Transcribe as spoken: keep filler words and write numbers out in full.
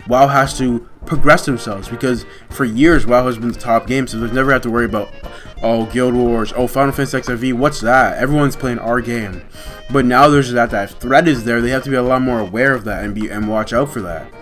WoW has to progress themselves, because for years WoW has been the top game, so there's never have to worry about, oh, Guild Wars, oh, Final Fantasy X I V, what's that? Everyone's playing our game. But now there's that that threat is there. They have to be a lot more aware of that and be and watch out for that.